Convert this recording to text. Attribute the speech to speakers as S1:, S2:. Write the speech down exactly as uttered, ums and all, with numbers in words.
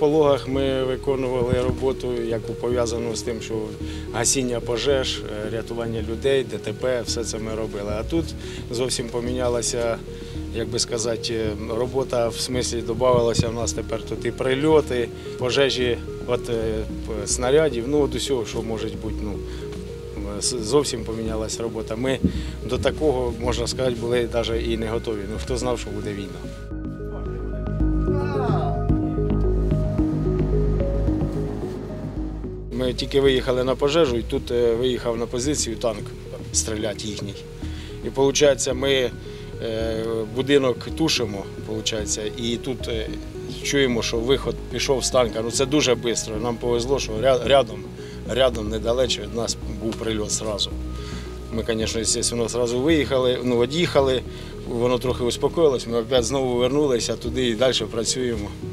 S1: Пологах ми виконували роботу, яку пов'язану з тим, що гасіння пожеж, рятування людей, Д Т П, все це ми робили. А тут зовсім помінялася, як би сказати, робота, в смислі додавалося в нас тепер тут і прильоти, пожежі від снарядів, ну від усього, що може бути. Ну, зовсім помінялася робота. Ми до такого, можна сказати, були навіть і не готові. Ну, хто знав, що буде війна. Ми тільки виїхали на пожежу, і тут виїхав на позицію танк стріляти їхній. І виходить, ми будинок тушимо, виходить, і тут чуємо, що виход пішов з танка. Ну, це дуже швидко. Нам повезло, що рядом, рядом недалече від нас був прильот одразу. Ми, звісно, звісно, одразу виїхали, ну, від'їхали, воно трохи успокоїлось, ми опять знову повернулися туди і далі працюємо.